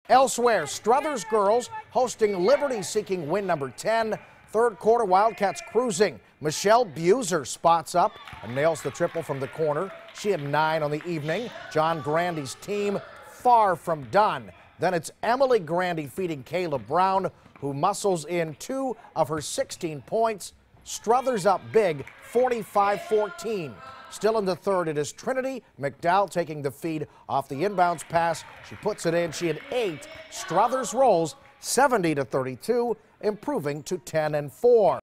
Elsewhere, Struthers girls hosting Liberty seeking win number 10. Third quarter, Wildcats cruising. Michelle Buser spots up and nails the triple from the corner. She had 9 on the evening. John Grandy's team far from done. Then it's Emily Grandy feeding Kayla Brown, who muscles in 2 of her 16 points. Struthers up big, 45-14. Still in the third, it is Trinity McDowell taking the feed off the inbounds pass. She puts it in. She had 8. Struthers rolls 70-32, improving to 10-4.